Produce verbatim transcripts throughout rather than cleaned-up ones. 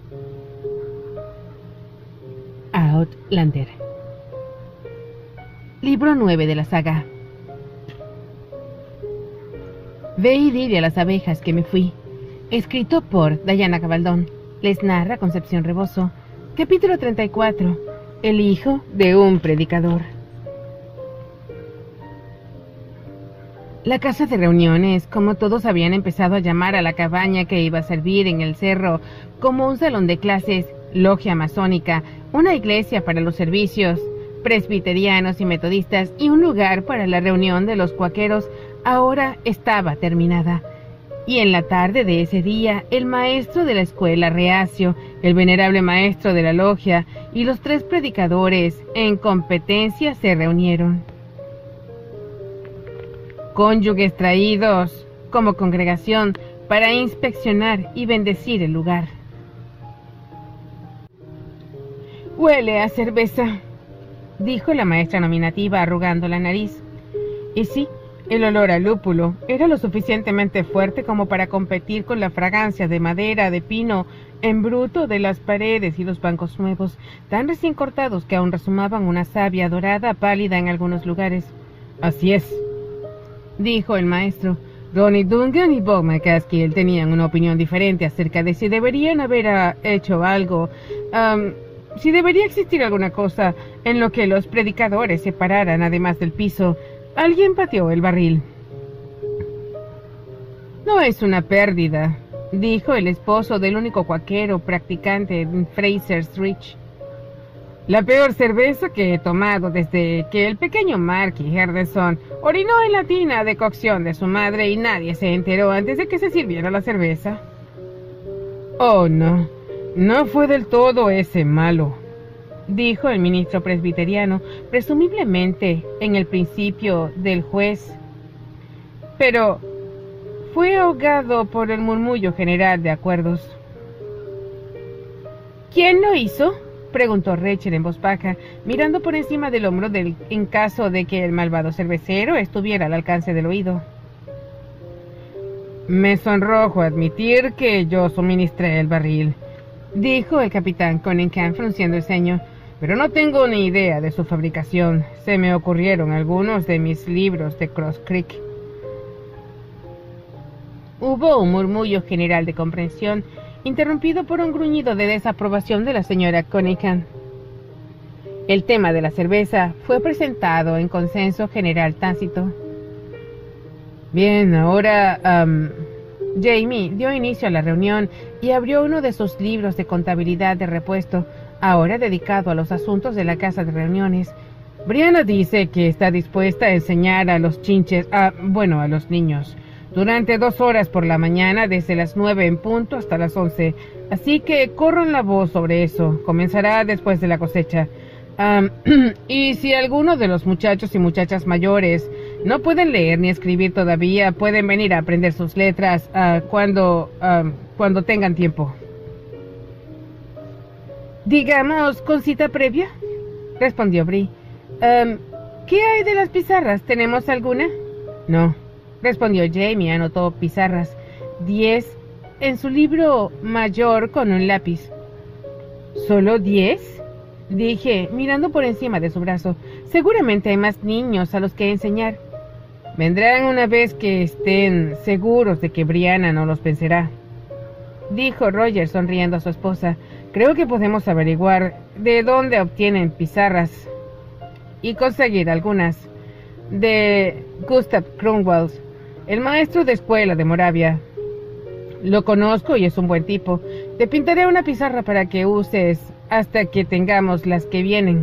Outlander. Libro nueve de la saga. Ve y dile a las abejas que me fui. Escrito por Diana Gabaldón. Les narra Concepción Rebozo. Capítulo treinta y cuatro. El hijo de un predicador. La casa de reuniones, como todos habían empezado a llamar a la cabaña que iba a servir en el cerro como un salón de clases, logia masónica, una iglesia para los servicios presbiterianos y metodistas y un lugar para la reunión de los cuáqueros, ahora estaba terminada. Y en la tarde de ese día, el maestro de la escuela Reacio, el venerable maestro de la logia y los tres predicadores en competencia se reunieron. Cónyuges traídos como congregación para inspeccionar y bendecir el lugar. «Huele a cerveza», dijo la maestra nominativa arrugando la nariz. Y sí, el olor a lúpulo era lo suficientemente fuerte como para competir con la fragancia de madera de pino en bruto de las paredes y los bancos nuevos, tan recién cortados que aún resumaban una savia dorada pálida en algunos lugares. «Así es», dijo el maestro. Ronnie Dungan y Bob McCaskill tenían una opinión diferente acerca de si deberían haber uh, hecho algo, um, si debería existir alguna cosa en lo que los predicadores se pararan además del piso. Alguien pateó el barril. «No es una pérdida», dijo el esposo del único cuáquero practicante en Fraser's Ridge. «La peor cerveza que he tomado desde que el pequeño Marky Henderson orinó en la tina de cocción de su madre y nadie se enteró antes de que se sirviera la cerveza». «Oh, no, no fue del todo ese malo», dijo el ministro presbiteriano, presumiblemente en el principio del juez. Pero fue ahogado por el murmullo general de acuerdos. «¿Quién lo hizo?», preguntó Rachel en voz baja, mirando por encima del hombro del, en caso de que el malvado cervecero estuviera al alcance del oído. «Me sonrojo admitir que yo suministré el barril», dijo el capitán Cunningham frunciendo el ceño, «pero no tengo ni idea de su fabricación. Se me ocurrieron algunos de mis libros de Cross Creek». Hubo un murmullo general de comprensión, interrumpido por un gruñido de desaprobación de la señora Cunningham. El tema de la cerveza fue presentado en consenso general tácito. «Bien, ahora...» Um, Jamie dio inicio a la reunión y abrió uno de sus libros de contabilidad de repuesto, ahora dedicado a los asuntos de la casa de reuniones. «Brianna dice que está dispuesta a enseñar a los chinches, a, bueno, a los niños, durante dos horas por la mañana, desde las nueve en punto hasta las once. Así que corran la voz sobre eso. Comenzará después de la cosecha. Um, y si alguno de los muchachos y muchachas mayores no pueden leer ni escribir todavía, pueden venir a aprender sus letras uh, cuando, uh, cuando tengan tiempo». «Digamos, con cita previa», respondió Bree. Um, «¿Qué hay de las pizarras? ¿Tenemos alguna?» «No», respondió Jamie. Anotó pizarras. Diez en su libro mayor con un lápiz. «¿Solo diez?», dije, mirando por encima de su brazo. «Seguramente hay más niños a los que enseñar». «Vendrán una vez que estén seguros de que Brianna no los vencerá», dijo Roger sonriendo a su esposa. «Creo que podemos averiguar de dónde obtienen pizarras y conseguir algunas. De Gustav Cromwell, el maestro de escuela de Moravia. Lo conozco y es un buen tipo. Te pintaré una pizarra para que uses hasta que tengamos las que vienen».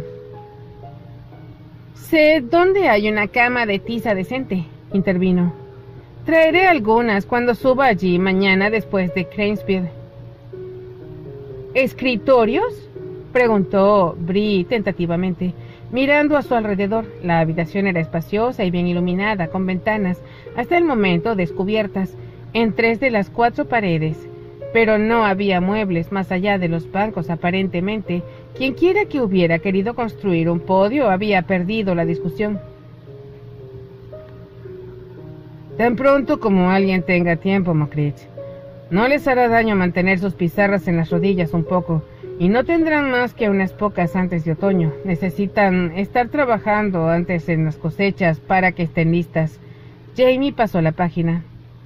«Sé dónde hay una cama de tiza decente», intervino. «Traeré algunas cuando suba allí mañana después de Cranesfield». «¿Escritorios?», preguntó Bree tentativamente, mirando a su alrededor. La habitación era espaciosa y bien iluminada, con ventanas, hasta el momento descubiertas, en tres de las cuatro paredes, pero no había muebles más allá de los bancos aparentemente. Quienquiera que hubiera querido construir un podio había perdido la discusión. «Tan pronto como alguien tenga tiempo, Mockridge», No les hará daño mantener sus pizarras en las rodillas un poco, y no tendrán más que unas pocas antes de otoño. Necesitan estar trabajando antes en las cosechas para que estén listas. Jamie pasó la página.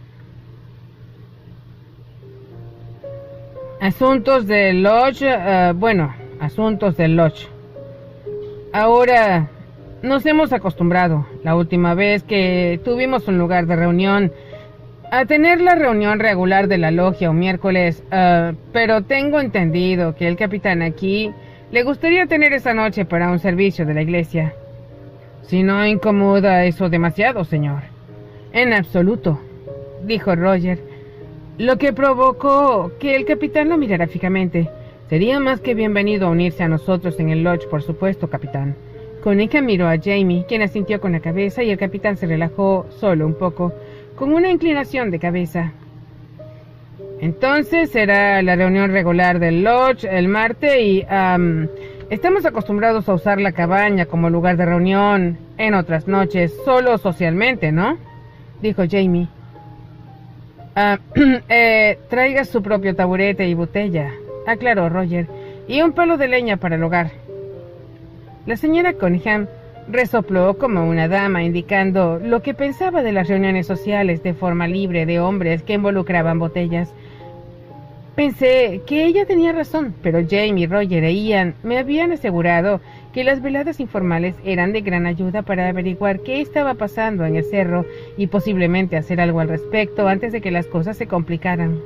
Asuntos del Lodge, uh, bueno, asuntos del Lodge. Ahora nos hemos acostumbrado, la última vez que tuvimos un lugar de reunión, a tener la reunión regular de la logia un miércoles, uh, pero tengo entendido que el capitán aquí le gustaría tener esa noche para un servicio de la iglesia. Si no incomoda eso demasiado, señor. En absoluto, dijo Roger, lo que provocó que el capitán lo mirara fijamente. Sería más que bienvenido a unirse a nosotros en el lodge, por supuesto, capitán. Cunningham miró a Jamie, quien asintió con la cabeza, y el capitán se relajó solo un poco, con una inclinación de cabeza. Entonces será la reunión regular del lodge el martes y um, estamos acostumbrados a usar la cabaña como lugar de reunión en otras noches, solo socialmente, ¿no? Dijo Jamie. Uh, eh, traiga su propio taburete y botella, aclaró Roger, y un palo de leña para el hogar. La señora Cunningham resopló como una dama, indicando lo que pensaba de las reuniones sociales de forma libre de hombres que involucraban botellas. Pensé que ella tenía razón, pero Jamie, Roger e Ian me habían asegurado que las veladas informales eran de gran ayuda para averiguar qué estaba pasando en el cerro y posiblemente hacer algo al respecto antes de que las cosas se complicaran.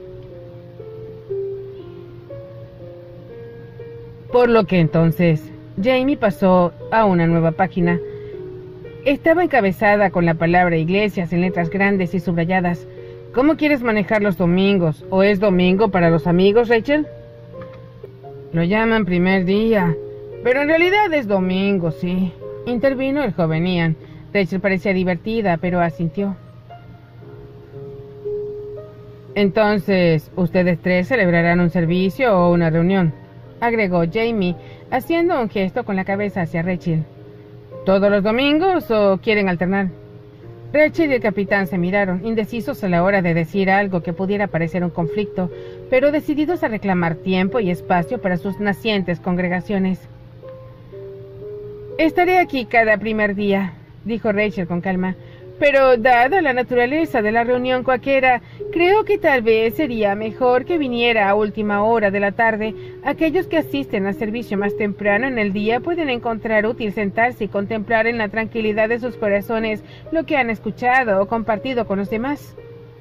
Por lo que entonces Jamie pasó a una nueva página. Estaba encabezada con la palabra iglesias en letras grandes y subrayadas. ¿Cómo quieres manejar los domingos? ¿O es domingo para los amigos, Rachel? Lo llaman primer día, pero en realidad es domingo, sí. Intervino el joven Ian. Rachel parecía divertida, pero asintió. Entonces, ¿ustedes tres celebrarán un servicio o una reunión?, agregó Jamie, haciendo un gesto con la cabeza hacia Rachel. ¿Todos los domingos o quieren alternar? Rachel y el capitán se miraron, indecisos a la hora de decir algo que pudiera parecer un conflicto, pero decididos a reclamar tiempo y espacio para sus nacientes congregaciones. Estaré aquí cada primer día, dijo Rachel con calma, pero dada la naturaleza de la reunión cualquiera, creo que tal vez sería mejor que viniera a última hora de la tarde. Aquellos que asisten al servicio más temprano en el día pueden encontrar útil sentarse y contemplar en la tranquilidad de sus corazones lo que han escuchado o compartido con los demás.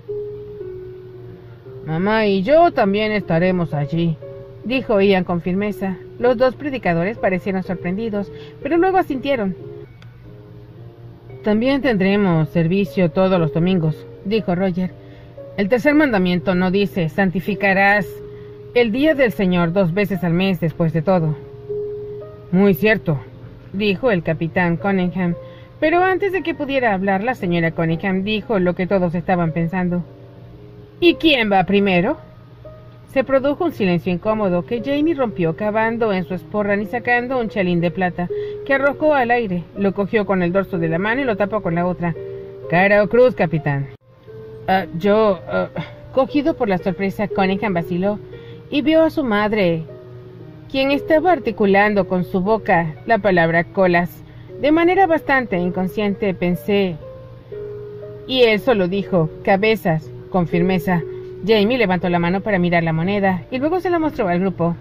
Mamá y yo también estaremos allí, dijo Ian con firmeza. Los dos predicadores parecieron sorprendidos, pero luego asintieron. También tendremos servicio todos los domingos, dijo Roger. El tercer mandamiento no dice, santificarás el día del Señor dos veces al mes después de todo. Muy cierto, dijo el capitán Cunningham, pero antes de que pudiera hablar, la señora Cunningham dijo lo que todos estaban pensando. ¿Y quién va primero? Se produjo un silencio incómodo que Jamie rompió cavando en su esporran y sacando un chalín de plata que arrojó al aire. Lo cogió con el dorso de la mano y lo tapó con la otra. ¿Cara o cruz, capitán? Uh, yo... Uh, cogido por la sorpresa, Cunningham vaciló y vio a su madre, quien estaba articulando con su boca la palabra colas. De manera bastante inconsciente pensé... Y él solo dijo, cabezas, con firmeza. Jamie levantó la mano para mirar la moneda y luego se la mostró al grupo.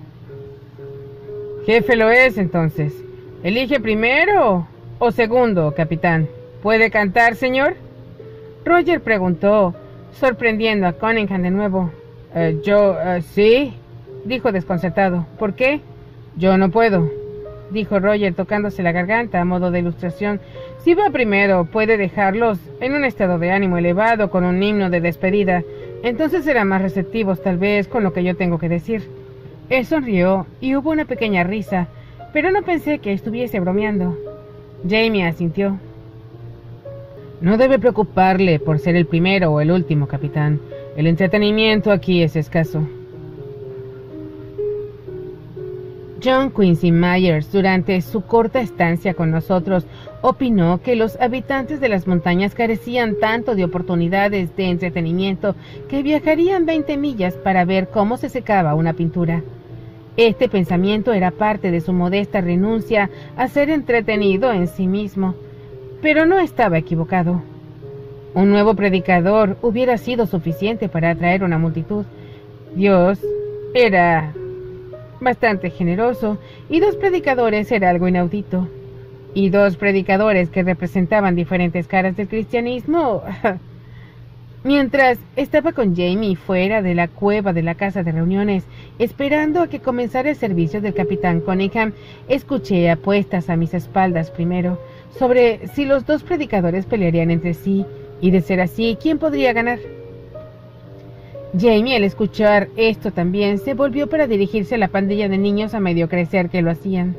Jefe lo es, entonces. ¿Elige primero o segundo, capitán? ¿Puede cantar, señor? Roger preguntó, sorprendiendo a Cunningham de nuevo. Eh, yo, uh, sí, dijo desconcertado. ¿Por qué? Yo no puedo, dijo Roger tocándose la garganta a modo de ilustración. Si va primero, puede dejarlos en un estado de ánimo elevado con un himno de despedida. Entonces serán más receptivos, tal vez, con lo que yo tengo que decir. Él sonrió y hubo una pequeña risa, pero no pensé que estuviese bromeando. Jamie asintió. No debe preocuparle por ser el primero o el último, capitán. El entretenimiento aquí es escaso. John Quincy Myers, durante su corta estancia con nosotros, opinó que los habitantes de las montañas carecían tanto de oportunidades de entretenimiento que viajarían veinte millas para ver cómo se secaba una pintura. Este pensamiento era parte de su modesta renuncia a ser entretenido en sí mismo, pero no estaba equivocado. Un nuevo predicador hubiera sido suficiente para atraer una multitud. Dios era bastante generoso, y dos predicadores era algo inaudito. Y dos predicadores que representaban diferentes caras del cristianismo. Mientras estaba con Jamie fuera de la cueva de la casa de reuniones, esperando a que comenzara el servicio del capitán Cunningham, escuché apuestas a mis espaldas primero sobre si los dos predicadores pelearían entre sí, y de ser así, ¿quién podría ganar? Jamie, al escuchar esto también, se volvió para dirigirse a la pandilla de niños a medio crecer que lo hacían.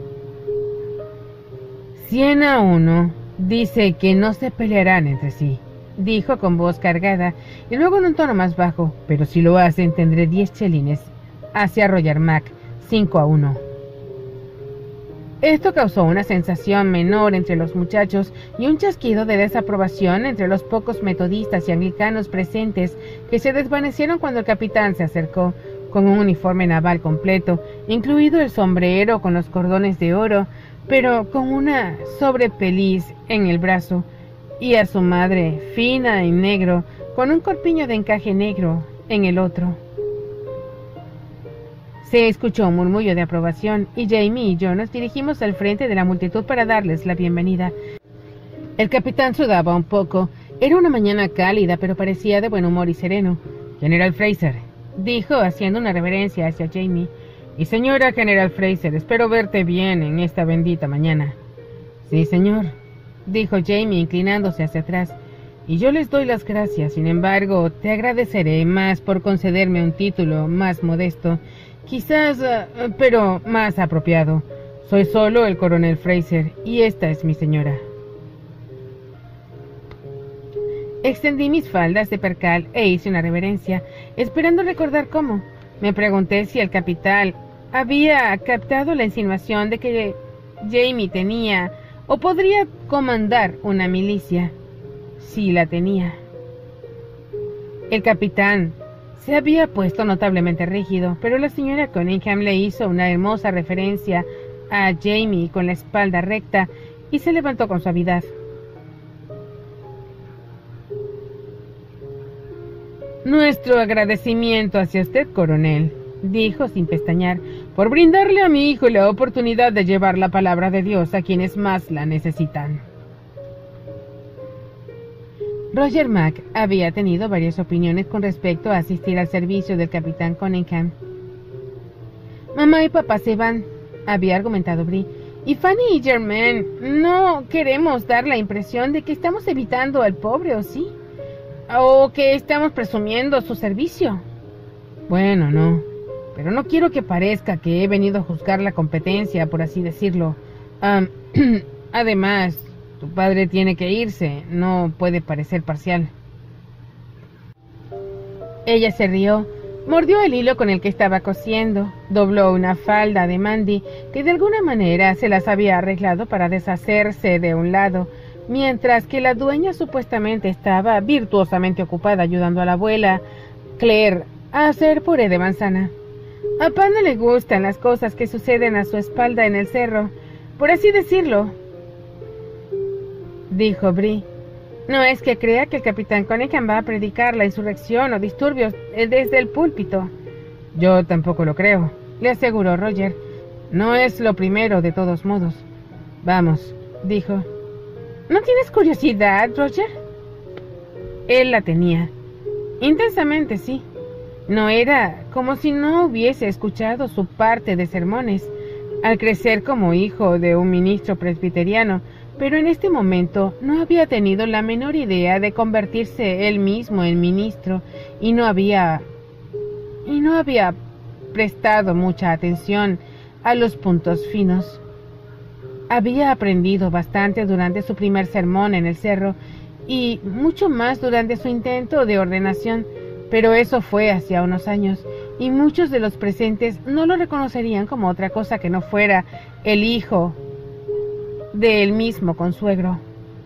Cien a uno dice que no se pelearán entre sí, dijo con voz cargada, y luego en un tono más bajo, pero si lo hacen tendré diez chelines. Hacia Roger Mac, cinco a uno. Esto causó una sensación menor entre los muchachos y un chasquido de desaprobación entre los pocos metodistas y anglicanos presentes, que se desvanecieron cuando el capitán se acercó, con un uniforme naval completo, incluido el sombrero con los cordones de oro, pero con una sobrepeliz en el brazo, y a su madre, fina en negro, con un corpiño de encaje negro en el otro. Se escuchó un murmullo de aprobación, y Jamie y yo nos dirigimos al frente de la multitud para darles la bienvenida. El capitán sudaba un poco. Era una mañana cálida, pero parecía de buen humor y sereno. «General Fraser», dijo, haciendo una reverencia hacia Jamie. «Y señora General Fraser, espero verte bien en esta bendita mañana». «Sí, señor», dijo Jamie, inclinándose hacia atrás. «Y yo les doy las gracias. Sin embargo, te agradeceré más por concederme un título más modesto. Quizás, uh, pero más apropiado. Soy solo el coronel Fraser, y esta es mi señora». Extendí mis faldas de percal e hice una reverencia, esperando recordar cómo. Me pregunté si el capitán había captado la insinuación de que Jamie tenía o podría comandar una milicia. Sí la tenía. El capitán se había puesto notablemente rígido, pero la señora Cunningham le hizo una hermosa referencia a Jamie con la espalda recta y se levantó con suavidad. «Nuestro agradecimiento hacia usted, coronel», dijo sin pestañear, «por brindarle a mi hijo la oportunidad de llevar la palabra de Dios a quienes más la necesitan». Roger Mac había tenido varias opiniones con respecto a asistir al servicio del capitán Cunningham. «Mamá y papá se van», había argumentado Bree, «y Fanny y Germaine no queremos dar la impresión de que estamos evitando al pobre, ¿o sí? ¿O que estamos presumiendo su servicio?» «Bueno, no, pero no quiero que parezca que he venido a juzgar la competencia, por así decirlo. Um, además, tu padre tiene que irse, no puede parecer parcial». Ella se rió, mordió el hilo con el que estaba cosiendo, dobló una falda de Mandy que de alguna manera se las había arreglado para deshacerse de un lado, mientras que la dueña supuestamente estaba virtuosamente ocupada ayudando a la abuela Claire a hacer puré de manzana. A Pan no le gustan las cosas que suceden a su espalda en el cerro, por así decirlo, dijo Bree. No es que crea que el capitán Cunningham va a predicar la insurrección o disturbios desde el púlpito. Yo tampoco lo creo, le aseguró Roger. No es lo primero, de todos modos. Vamos, dijo. ¿No tienes curiosidad, Roger? Él la tenía. Intensamente, sí. No era como si no hubiese escuchado su parte de sermones, al crecer como hijo de un ministro presbiteriano, pero en este momento no había tenido la menor idea de convertirse él mismo en ministro y no había y no había prestado mucha atención a los puntos finos. Había aprendido bastante durante su primer sermón en el cerro y mucho más durante su intento de ordenación, pero eso fue hacía unos años, y muchos de los presentes no lo reconocerían como otra cosa que no fuera el hijo de él mismo consuegro.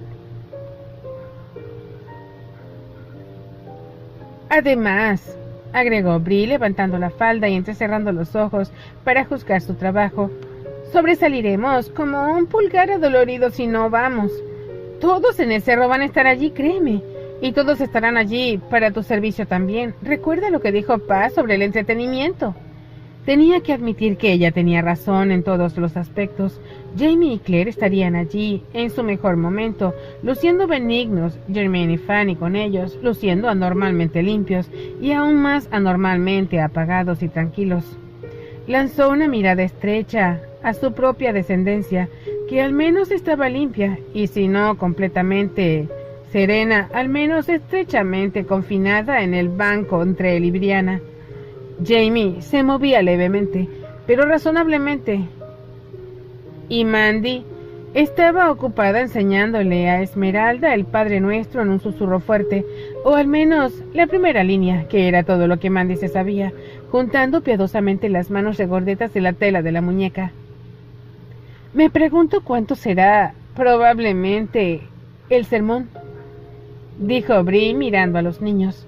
Además, agregó Bree levantando la falda y entrecerrando los ojos para juzgar su trabajo, sobresaliremos como un pulgar adolorido si no vamos. Todos en el cerro van a estar allí, créeme, y todos estarán allí para tu servicio también. Recuerda lo que dijo Paz sobre el entretenimiento. Tenía que admitir que ella tenía razón en todos los aspectos. Jamie y Claire estarían allí en su mejor momento, luciendo benignos, Germaine y Fanny con ellos, luciendo anormalmente limpios y aún más anormalmente apagados y tranquilos. Lanzó una mirada estrecha a su propia descendencia, que al menos estaba limpia, y si no completamente serena, al menos estrechamente confinada en el banco entre él y Brianna. Jamie se movía levemente, pero razonablemente, y Mandy estaba ocupada enseñándole a Esmeralda el Padre Nuestro en un susurro fuerte, o al menos la primera línea, que era todo lo que Mandy se sabía, juntando piadosamente las manos regordetas de la tela de la muñeca. Me pregunto cuánto será, probablemente, el sermón, dijo Bree mirando a los niños.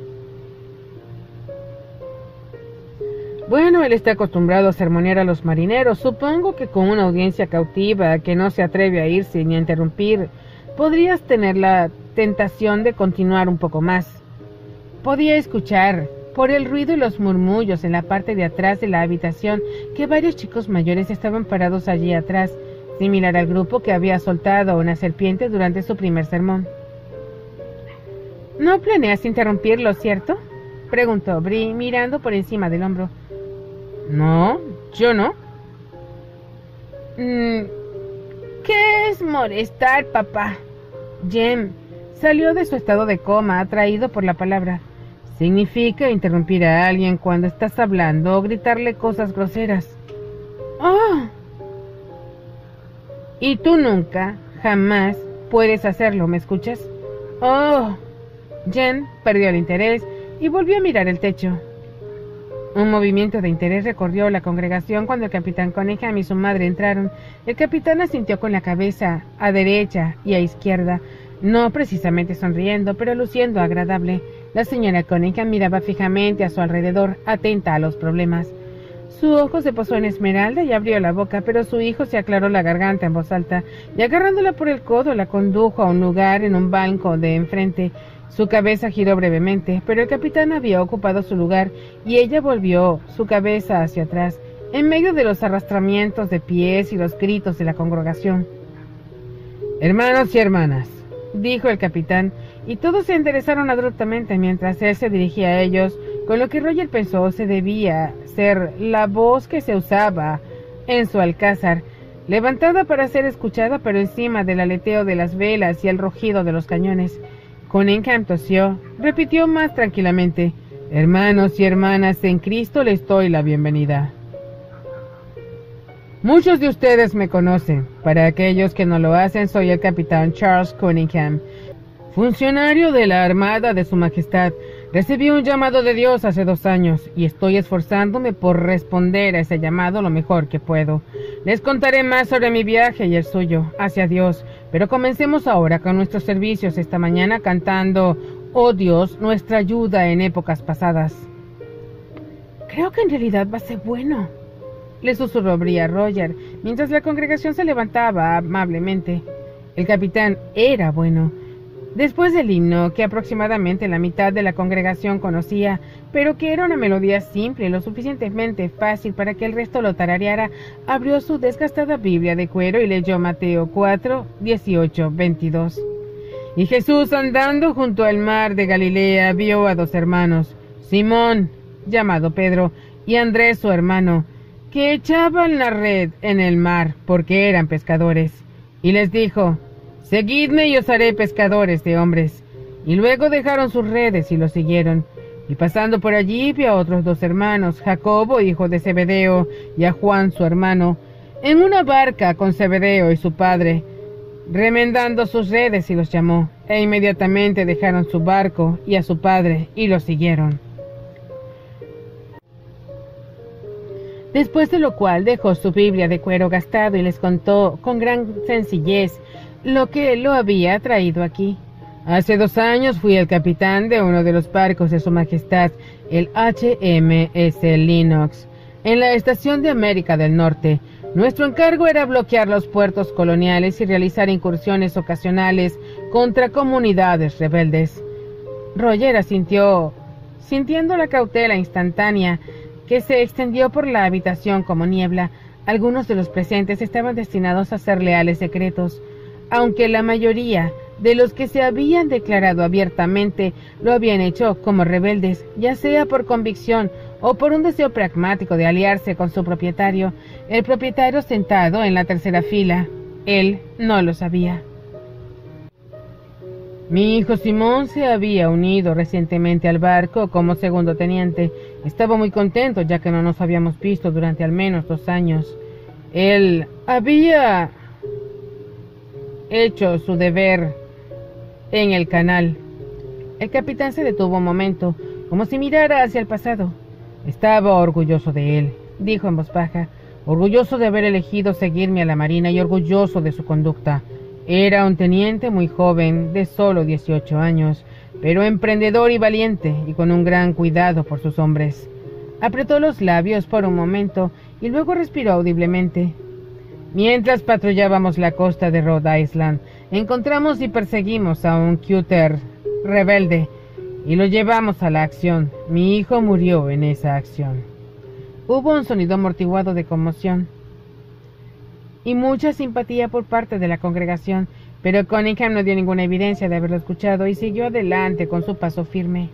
Bueno, él está acostumbrado a sermonear a los marineros. Supongo que con una audiencia cautiva que no se atreve a irse ni a interrumpir, podrías tener la tentación de continuar un poco más. Podía escuchar, por el ruido y los murmullos en la parte de atrás de la habitación, que varios chicos mayores estaban parados allí atrás, similar al grupo que había soltado una serpiente durante su primer sermón. ¿No planeas interrumpirlo, cierto?, preguntó Bree, mirando por encima del hombro. No, yo no. Mm, ¿Qué es molestar, papá? Jem salió de su estado de coma, atraído por la palabra. Significa interrumpir a alguien cuando estás hablando o gritarle cosas groseras. ¡Oh! Y tú nunca, jamás, puedes hacerlo, ¿me escuchas? ¡Oh! Jem perdió el interés y volvió a mirar el techo. Un movimiento de interés recorrió la congregación cuando el capitán Cunningham y su madre entraron. El capitán asintió con la cabeza, a derecha y a izquierda, no precisamente sonriendo, pero luciendo agradable. La señora Cunningham miraba fijamente a su alrededor, atenta a los problemas. Su ojo se posó en Esmeralda y abrió la boca, pero su hijo se aclaró la garganta en voz alta, y agarrándola por el codo la condujo a un lugar en un banco de enfrente. Su cabeza giró brevemente, pero el capitán había ocupado su lugar y ella volvió su cabeza hacia atrás, en medio de los arrastramientos de pies y los gritos de la congregación. «Hermanos y hermanas», dijo el capitán, y todos se enderezaron abruptamente mientras él se dirigía a ellos, con lo que Roger pensó se debía ser la voz que se usaba en su alcázar, levantada para ser escuchada, pero encima del aleteo de las velas y el rugido de los cañones. Cunningham tosió, repitió más tranquilamente: «Hermanos y hermanas, en Cristo les doy la bienvenida. Muchos de ustedes me conocen. Para aquellos que no lo hacen, soy el capitán Charles Cunningham, funcionario de la Armada de Su Majestad. Recibí un llamado de Dios hace dos años y estoy esforzándome por responder a ese llamado lo mejor que puedo. Les contaré más sobre mi viaje y el suyo hacia Dios, pero comencemos ahora con nuestros servicios esta mañana cantando «Oh Dios, nuestra ayuda en épocas pasadas». «Creo que en realidad va a ser bueno», le susurró Bree a Roger, mientras la congregación se levantaba amablemente. El capitán era bueno. Después del himno, que aproximadamente la mitad de la congregación conocía, pero que era una melodía simple y lo suficientemente fácil para que el resto lo tarareara, abrió su desgastada Biblia de cuero y leyó Mateo cuatro, dieciocho, veintidós. «Y Jesús, andando junto al mar de Galilea, vio a dos hermanos, Simón, llamado Pedro, y Andrés su hermano, que echaban la red en el mar, porque eran pescadores. Y les dijo: Seguidme y os haré pescadores de hombres. Y luego dejaron sus redes y lo siguieron. Y pasando por allí vio a otros dos hermanos, Jacobo, hijo de Zebedeo, y a Juan, su hermano, en una barca con Zebedeo y su padre, remendando sus redes, y los llamó. E inmediatamente dejaron su barco y a su padre y lo siguieron. después de lo cual dejó su Biblia de cuero gastado y les contó con gran sencillez lo que lo había traído aquí. Hace dos años fui el capitán de uno de los barcos de Su Majestad, el H M S Lennox, en la estación de América del Norte. Nuestro encargo era bloquear los puertos coloniales y realizar incursiones ocasionales contra comunidades rebeldes. Roger asintió, sintiendo la cautela instantánea que se extendió por la habitación como niebla. Algunos de los presentes estaban destinados a ser leales secretos, aunque la mayoría de los que se habían declarado abiertamente lo habían hecho como rebeldes, ya sea por convicción o por un deseo pragmático de aliarse con su propietario. El propietario sentado en la tercera fila, él no lo sabía. Mi hijo Simón se había unido recientemente al barco como segundo teniente. Estaba muy contento ya que no nos habíamos visto durante al menos dos años. Él había hecho su deber en el canal. El capitán se detuvo un momento, como si mirara hacia el pasado. Estaba orgulloso de él, dijo en voz baja, orgulloso de haber elegido seguirme a la marina y orgulloso de su conducta. Era un teniente muy joven, de solo dieciocho años, pero emprendedor y valiente, y con un gran cuidado por sus hombres. Apretó los labios por un momento y luego respiró audiblemente. Mientras patrullábamos la costa de Rhode Island, encontramos y perseguimos a un cutter rebelde y lo llevamos a la acción. Mi hijo murió en esa acción. Hubo un sonido amortiguado de conmoción y mucha simpatía por parte de la congregación, pero Cunningham no dio ninguna evidencia de haberlo escuchado y siguió adelante con su paso firme.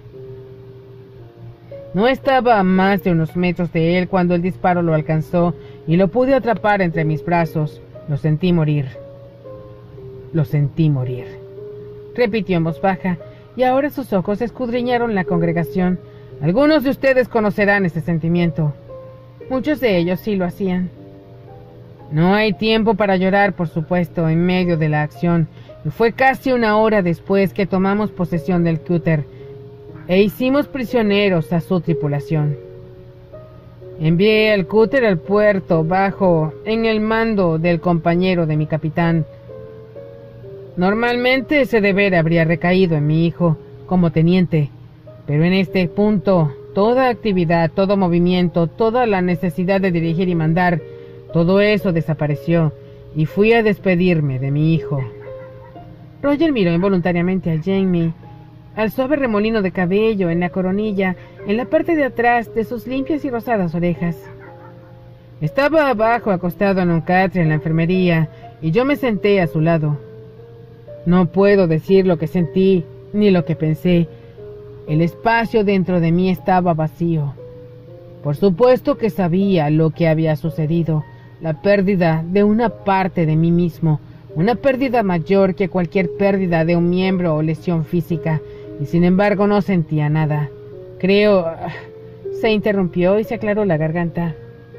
No estaba a más de unos metros de él cuando el disparo lo alcanzó y lo pude atrapar entre mis brazos. Lo sentí morir. Lo sentí morir. Repitió en voz baja, y ahora sus ojos escudriñaron la congregación. Algunos de ustedes conocerán ese sentimiento. Muchos de ellos sí lo hacían. No hay tiempo para llorar, por supuesto, en medio de la acción. Y fue casi una hora después que tomamos posesión del cutter e hicimos prisioneros a su tripulación. Envié al cutter al puerto bajo en el mando del compañero de mi capitán. Normalmente ese deber habría recaído en mi hijo como teniente, pero en este punto toda actividad, todo movimiento, toda la necesidad de dirigir y mandar, todo eso desapareció y fui a despedirme de mi hijo. Roger miró involuntariamente a Jamie, al suave remolino de cabello en la coronilla, en la parte de atrás de sus limpias y rosadas orejas. Estaba abajo acostado en un catre en la enfermería y yo me senté a su lado. No puedo decir lo que sentí ni lo que pensé. El espacio dentro de mí estaba vacío. Por supuesto que sabía lo que había sucedido, la pérdida de una parte de mí mismo, una pérdida mayor que cualquier pérdida de un miembro o lesión física, y sin embargo no sentía nada. Creo... Se interrumpió y se aclaró la garganta.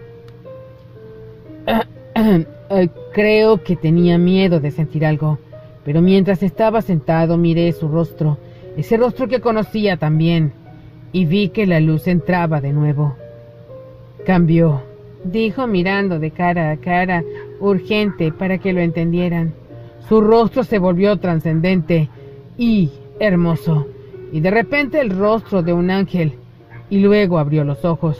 Creo que tenía miedo de sentir algo, pero mientras estaba sentado miré su rostro, ese rostro que conocía también, y vi que la luz entraba de nuevo. Cambió, dijo mirando de cara a cara, urgente para que lo entendieran. Su rostro se volvió trascendente y hermoso, y de repente el rostro de un ángel, y luego abrió los ojos.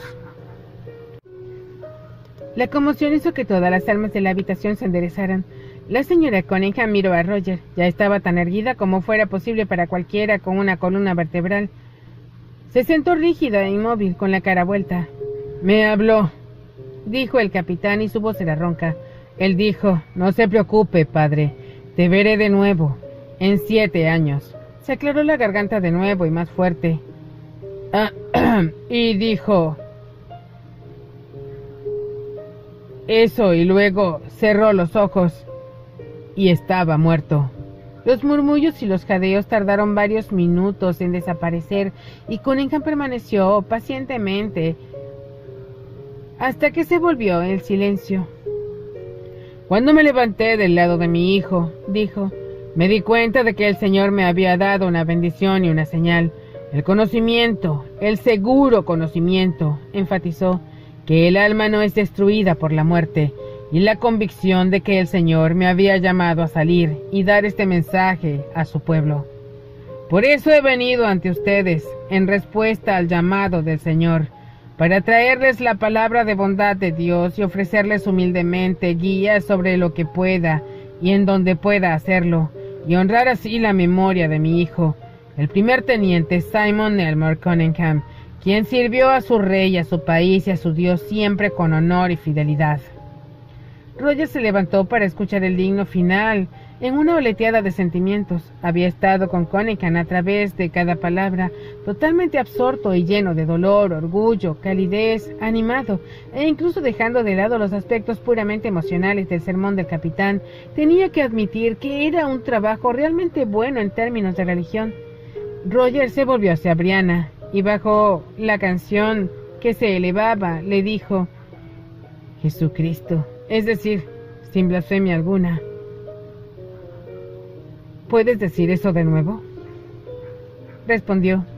La conmoción hizo que todas las almas de la habitación se enderezaran. La señora Cunningham miró a Roger. Ya estaba tan erguida como fuera posible para cualquiera con una columna vertebral. Se sentó rígida e inmóvil, con la cara vuelta. «Me habló», dijo el capitán, y su voz era ronca. Él dijo: «No se preocupe, padre. Te veré de nuevo. En siete años». Se aclaró la garganta de nuevo y más fuerte. Ah, y dijo eso y luego cerró los ojos y estaba muerto. Los murmullos y los jadeos tardaron varios minutos en desaparecer y Cunningham permaneció pacientemente hasta que se volvió el silencio. Cuando me levanté del lado de mi hijo, dijo, me di cuenta de que el Señor me había dado una bendición y una señal. El conocimiento, el seguro conocimiento, enfatizó, que el alma no es destruida por la muerte, y la convicción de que el Señor me había llamado a salir y dar este mensaje a su pueblo. Por eso he venido ante ustedes, en respuesta al llamado del Señor, para traerles la palabra de bondad de Dios y ofrecerles humildemente guía sobre lo que pueda y en donde pueda hacerlo, y honrar así la memoria de mi hijo, el primer teniente Simon Elmer Cunningham, quien sirvió a su rey, a su país y a su Dios siempre con honor y fidelidad. Roger se levantó para escuchar el himno final, en una oleteada de sentimientos. Había estado con Cunningham a través de cada palabra, totalmente absorto y lleno de dolor, orgullo, calidez, animado, e incluso dejando de lado los aspectos puramente emocionales del sermón del capitán, tenía que admitir que era un trabajo realmente bueno en términos de religión. Roger se volvió hacia Brianna, y bajo la canción que se elevaba, le dijo: Jesucristo, es decir, sin blasfemia alguna. ¿Puedes decir eso de nuevo? Respondió.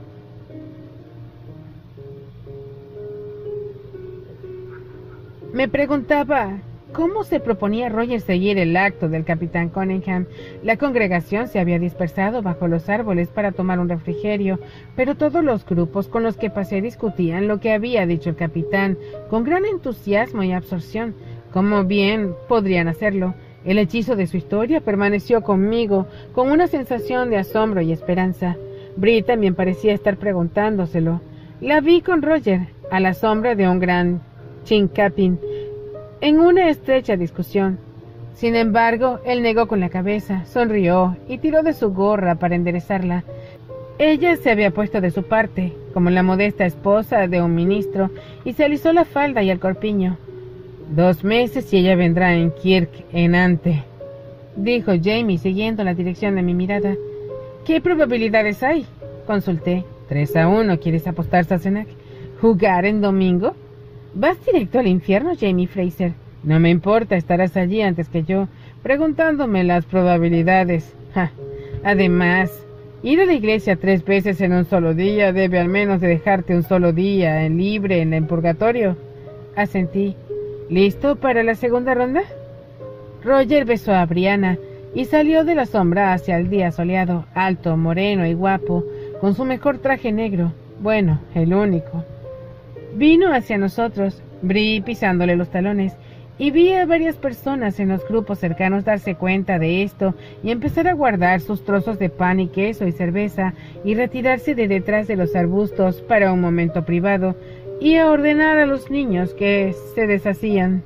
Me preguntaba cómo se proponía Roger seguir el acto del capitán Cunningham. La congregación se había dispersado bajo los árboles para tomar un refrigerio, pero todos los grupos con los que pasé discutían lo que había dicho el capitán con gran entusiasmo y absorción. ¿Cómo bien podrían hacerlo? El hechizo de su historia permaneció conmigo con una sensación de asombro y esperanza. Bri también parecía estar preguntándoselo. La vi con Roger, a la sombra de un gran chincapin, en una estrecha discusión. Sin embargo, él negó con la cabeza, sonrió y tiró de su gorra para enderezarla. Ella se había puesto de su parte, como la modesta esposa de un ministro, y se alisó la falda y el corpiño. Dos meses y ella vendrá en Kirk Enante, dijo Jamie siguiendo la dirección de mi mirada. ¿Qué probabilidades hay? Consulté. Tres a uno, ¿quieres apostar, Sassenach? ¿Jugar en domingo? Vas directo al infierno, Jamie Fraser. No me importa, estarás allí antes que yo, preguntándome las probabilidades. Ja. Además, ir a la iglesia tres veces en un solo día debe al menos de dejarte un solo día en libre en el purgatorio. Asentí. ¿Listo para la segunda ronda? Roger besó a Brianna y salió de la sombra hacia el día soleado, alto, moreno y guapo, con su mejor traje negro, bueno, el único. Vino hacia nosotros, Bri pisándole los talones, y vi a varias personas en los grupos cercanos darse cuenta de esto y empezar a guardar sus trozos de pan y queso y cerveza y retirarse de detrás de los arbustos para un momento privado, y a ordenar a los niños que se deshacían.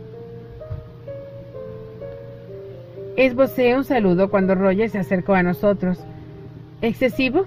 Esbocé un saludo cuando Roger se acercó a nosotros. ¿Excesivo?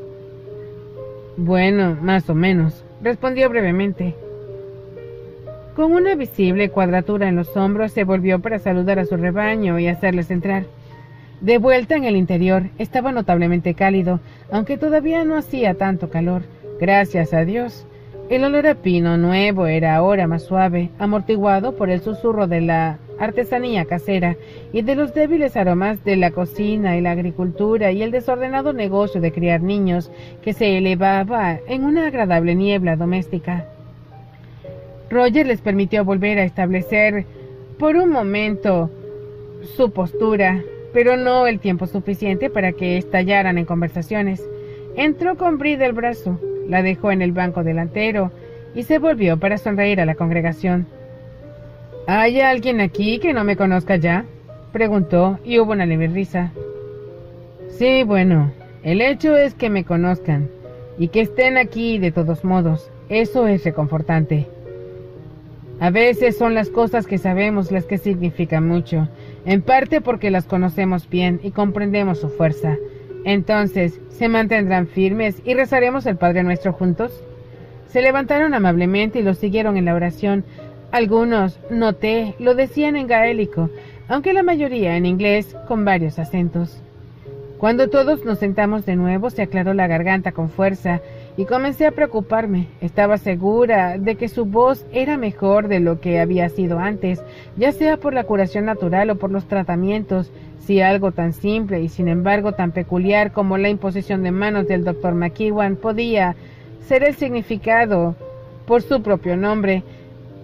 Bueno, más o menos, respondió brevemente. Con una visible cuadratura en los hombros se volvió para saludar a su rebaño y hacerles entrar. De vuelta en el interior, estaba notablemente cálido, aunque todavía no hacía tanto calor, gracias a Dios. El olor a pino nuevo era ahora más suave, amortiguado por el susurro de la artesanía casera y de los débiles aromas de la cocina y la agricultura y el desordenado negocio de criar niños que se elevaba en una agradable niebla doméstica. Roger les permitió volver a establecer por un momento su postura, pero no el tiempo suficiente para que estallaran en conversaciones. Entró con Bri del brazo, la dejó en el banco delantero y se volvió para sonreír a la congregación. ¿Hay alguien aquí que no me conozca ya?, preguntó, y hubo una leve risa. Sí, bueno, el hecho es que me conozcan y que estén aquí de todos modos. Eso es reconfortante. A veces son las cosas que sabemos las que significan mucho, en parte porque las conocemos bien y comprendemos su fuerza. Entonces, ¿se mantendrán firmes y rezaremos el Padre Nuestro juntos? Se levantaron amablemente y los siguieron en la oración. Algunos, noté, lo decían en gaélico, aunque la mayoría en inglés, con varios acentos. Cuando todos nos sentamos de nuevo, se aclaró la garganta con fuerza y comencé a preocuparme. Estaba segura de que su voz era mejor de lo que había sido antes, ya sea por la curación natural o por los tratamientos. Si algo tan simple y sin embargo tan peculiar como la imposición de manos del doctor McEwan podía ser el significado por su propio nombre,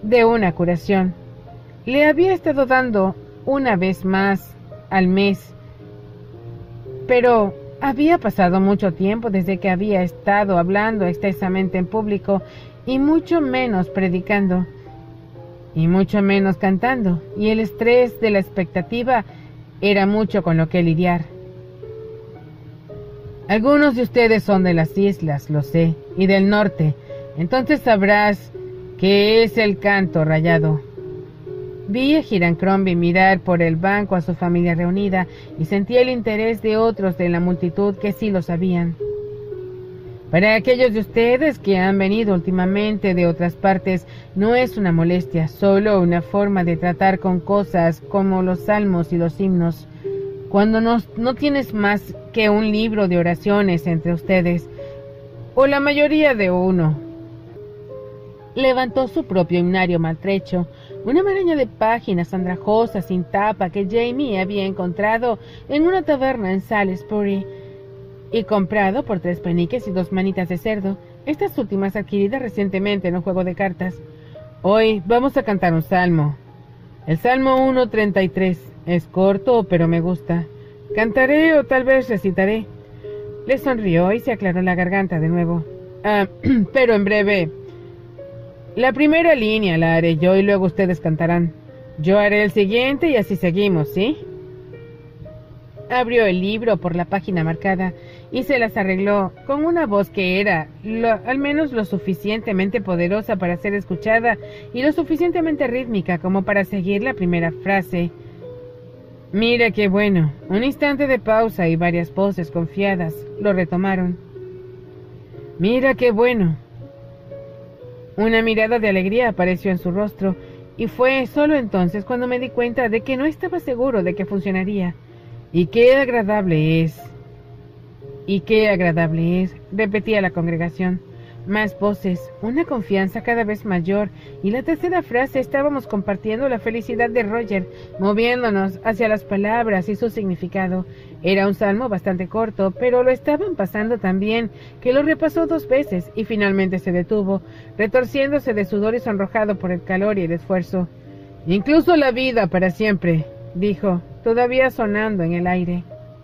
de una curación. Le había estado dando una vez más al mes, pero había pasado mucho tiempo desde que había estado hablando extensamente en público y mucho menos predicando, y mucho menos cantando, y el estrés de la expectativa era mucho con lo que lidiar. Algunos de ustedes son de las islas, lo sé, y del norte, entonces sabrás qué es el canto rayado. Vi a Hiram Crombie mirar por el banco a su familia reunida y sentí el interés de otros de la multitud que sí lo sabían. Para aquellos de ustedes que han venido últimamente de otras partes, no es una molestia, solo una forma de tratar con cosas como los salmos y los himnos. Cuando no, no tienes más que un libro de oraciones entre ustedes, o la mayoría de uno. Levantó su propio himnario maltrecho, una maraña de páginas andrajosas sin tapa que Jamie había encontrado en una taberna en Salisbury y comprado por tres peniques y dos manitas de cerdo, estas últimas adquiridas recientemente en un juego de cartas. Hoy vamos a cantar un salmo. El Salmo ciento treinta y tres. Es corto, pero me gusta. Cantaré o tal vez recitaré. Le sonrió y se aclaró la garganta de nuevo. Ah, pero en breve. La primera línea la haré yo y luego ustedes cantarán. Yo haré el siguiente y así seguimos, ¿sí? Abrió el libro por la página marcada y se las arregló con una voz que era lo, al menos lo suficientemente poderosa para ser escuchada y lo suficientemente rítmica como para seguir la primera frase. Mira qué bueno. Un instante de pausa y varias voces confiadas lo retomaron. Mira qué bueno. Una mirada de alegría apareció en su rostro, y fue solo entonces cuando me di cuenta de que no estaba seguro de que funcionaría. ¡Y qué agradable es! ¡Y qué agradable es!, repetía la congregación. Más voces, una confianza cada vez mayor, y la tercera frase estábamos compartiendo la felicidad de Roger, moviéndonos hacia las palabras y su significado. Era un salmo bastante corto, pero lo estaban pasando tan bien que lo repasó dos veces y finalmente se detuvo, retorciéndose de sudor y sonrojado por el calor y el esfuerzo. «Incluso la vida para siempre», dijo, todavía sonando en el aire.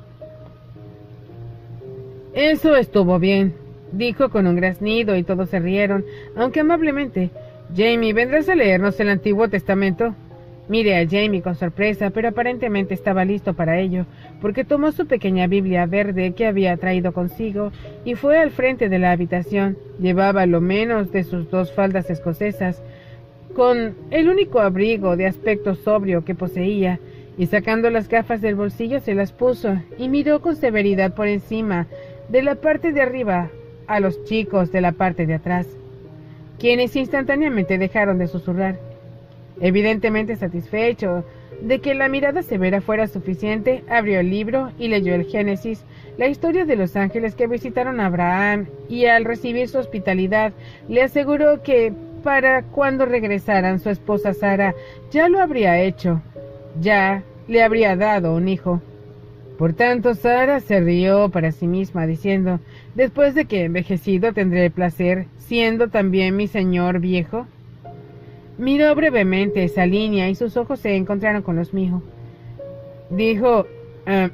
«Eso estuvo bien», dijo con un graznido y todos se rieron, aunque amablemente. «Jamie, ¿vendrás a leernos el Antiguo Testamento?» Miré a Jamie con sorpresa, pero aparentemente estaba listo para ello, porque tomó su pequeña Biblia verde que había traído consigo y fue al frente de la habitación. Llevaba lo menos de sus dos faldas escocesas, con el único abrigo de aspecto sobrio que poseía, y sacando las gafas del bolsillo se las puso y miró con severidad por encima de la parte de arriba a los chicos de la parte de atrás, quienes instantáneamente dejaron de susurrar. Evidentemente satisfecho de que la mirada severa fuera suficiente, abrió el libro y leyó el Génesis, la historia de los ángeles que visitaron a Abraham, y al recibir su hospitalidad le aseguró que para cuando regresaran su esposa Sara ya lo habría hecho, ya le habría dado un hijo. Por tanto, Sara se rió para sí misma, diciendo: «Después de que envejecido tendré el placer, siendo también mi señor viejo». Miró brevemente esa línea y sus ojos se encontraron con los míos. Dijo uh,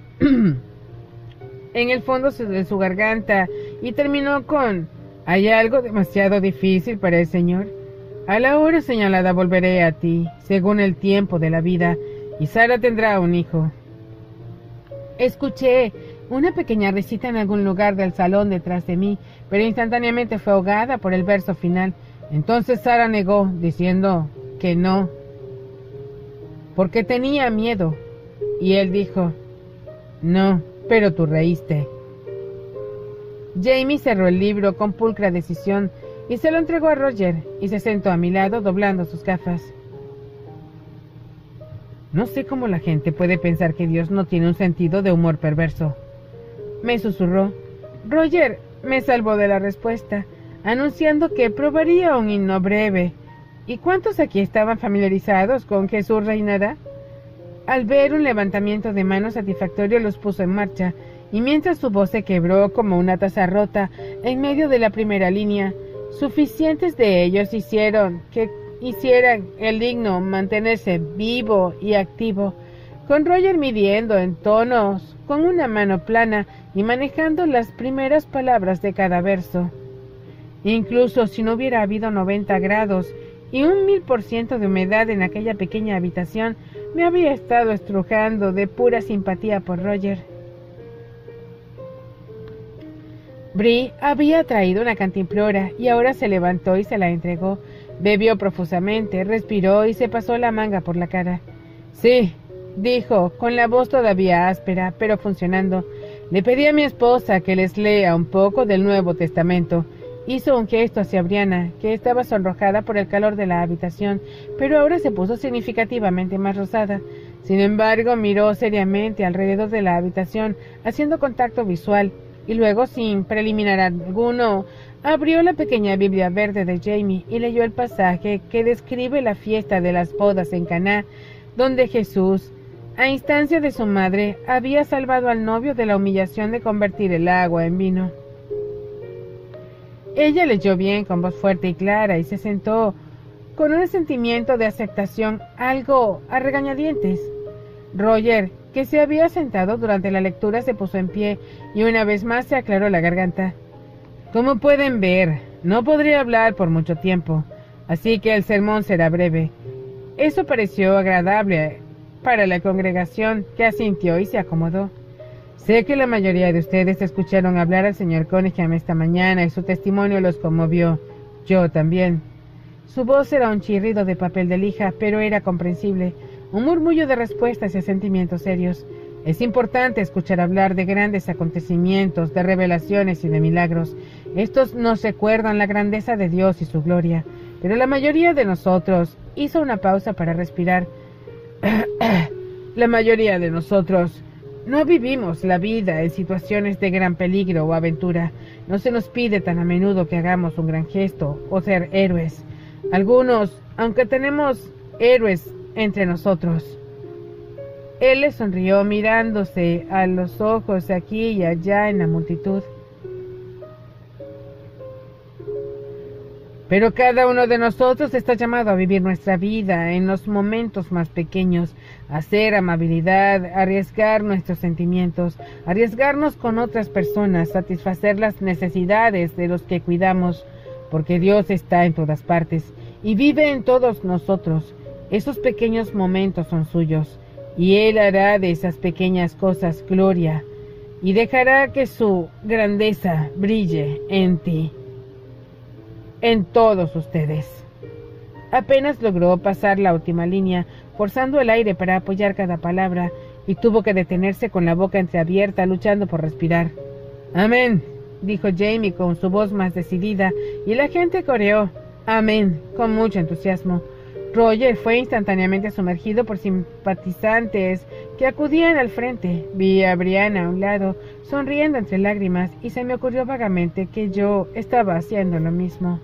en el fondo de su garganta y terminó con: «¿Hay algo demasiado difícil para el Señor? A la hora señalada volveré a ti, según el tiempo de la vida, y Sara tendrá un hijo». Escuché una pequeña risita en algún lugar del salón detrás de mí, pero instantáneamente fue ahogada por el verso final. Entonces Sara negó, diciendo que no, porque tenía miedo, y él dijo: «No, pero tú reíste». Jamie cerró el libro con pulcra decisión y se lo entregó a Roger, y se sentó a mi lado doblando sus gafas. «No sé cómo la gente puede pensar que Dios no tiene un sentido de humor perverso», me susurró. Roger me salvó de la respuesta, anunciando que probaría un himno breve. ¿Y cuántos aquí estaban familiarizados con Jesús reinará? Al ver un levantamiento de manos satisfactorio los puso en marcha, y mientras su voz se quebró como una taza rota en medio de la primera línea, suficientes de ellos hicieron que hiciera el digno mantenerse vivo y activo, con Roger midiendo en tonos con una mano plana y manejando las primeras palabras de cada verso. Incluso si no hubiera habido noventa grados y un mil por ciento de humedad en aquella pequeña habitación, me habría estado estrujando de pura simpatía por Roger. Bree había traído una cantimplora y ahora se levantó y se la entregó. Bebió profusamente, respiró y se pasó la manga por la cara. Sí, dijo, con la voz todavía áspera, pero funcionando. Le pedí a mi esposa que les lea un poco del Nuevo Testamento. Hizo un gesto hacia Brianna, que estaba sonrojada por el calor de la habitación, pero ahora se puso significativamente más rosada. Sin embargo, miró seriamente alrededor de la habitación, haciendo contacto visual, y luego, sin preliminar alguno, abrió la pequeña Biblia verde de Jamie y leyó el pasaje que describe la fiesta de las bodas en Caná, donde Jesús, a instancia de su madre, había salvado al novio de la humillación de convertir el agua en vino. Ella leyó bien con voz fuerte y clara y se sentó con un sentimiento de aceptación algo a regañadientes. Roger, que se había sentado durante la lectura, se puso en pie y una vez más se aclaró la garganta. Como pueden ver, no podría hablar por mucho tiempo, así que el sermón será breve. Eso pareció agradable para la congregación, que asintió y se acomodó. Sé que la mayoría de ustedes escucharon hablar al señor Cunningham esta mañana y su testimonio los conmovió. Yo también. Su voz era un chirrido de papel de lija, pero era comprensible, un murmullo de respuestas y sentimientos serios. Es importante escuchar hablar de grandes acontecimientos, de revelaciones y de milagros. Estos nos recuerdan la grandeza de Dios y su gloria, pero la mayoría de nosotros hizo una pausa para respirar. La mayoría de nosotros no vivimos la vida en situaciones de gran peligro o aventura. No se nos pide tan a menudo que hagamos un gran gesto o ser héroes. Algunos, aunque tenemos héroes entre nosotros. Él le sonrió mirándose a los ojos aquí y allá en la multitud. Pero cada uno de nosotros está llamado a vivir nuestra vida en los momentos más pequeños, a hacer amabilidad, a arriesgar nuestros sentimientos, arriesgarnos con otras personas, satisfacer las necesidades de los que cuidamos, porque Dios está en todas partes y vive en todos nosotros. Esos pequeños momentos son suyos, y Él hará de esas pequeñas cosas gloria, y dejará que su grandeza brille en ti. En todos ustedes. Apenas logró pasar la última línea, forzando el aire para apoyar cada palabra, y tuvo que detenerse con la boca entreabierta, luchando por respirar. Amén, dijo Jamie con su voz más decidida, y la gente coreó amén con mucho entusiasmo. Roger fue instantáneamente sumergido por simpatizantes que acudían al frente. Vi a Brianna a un lado, sonriendo entre lágrimas, y se me ocurrió vagamente que yo estaba haciendo lo mismo.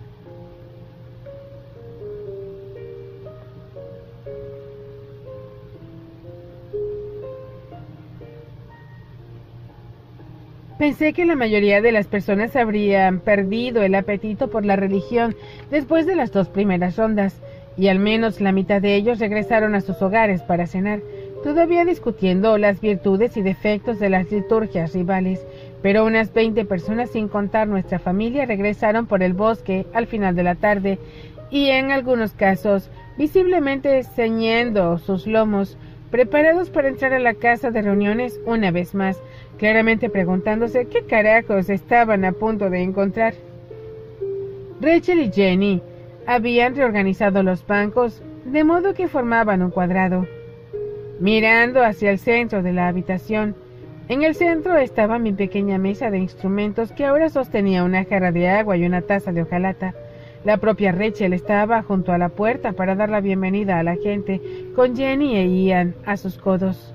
Pensé que la mayoría de las personas habrían perdido el apetito por la religión después de las dos primeras rondas, y al menos la mitad de ellos regresaron a sus hogares para cenar, todavía discutiendo las virtudes y defectos de las liturgias rivales, pero unas veinte personas, sin contar nuestra familia, regresaron por el bosque al final de la tarde, y en algunos casos, visiblemente ceñiendo sus lomos, preparados para entrar a la casa de reuniones una vez más, claramente preguntándose qué carajos estaban a punto de encontrar. Rachel y Jenny habían reorganizado los bancos de modo que formaban un cuadrado, mirando hacia el centro de la habitación. En el centro estaba mi pequeña mesa de instrumentos, que ahora sostenía una jarra de agua y una taza de hojalata. La propia Rachel estaba junto a la puerta para dar la bienvenida a la gente, con Jenny e Ian a sus codos.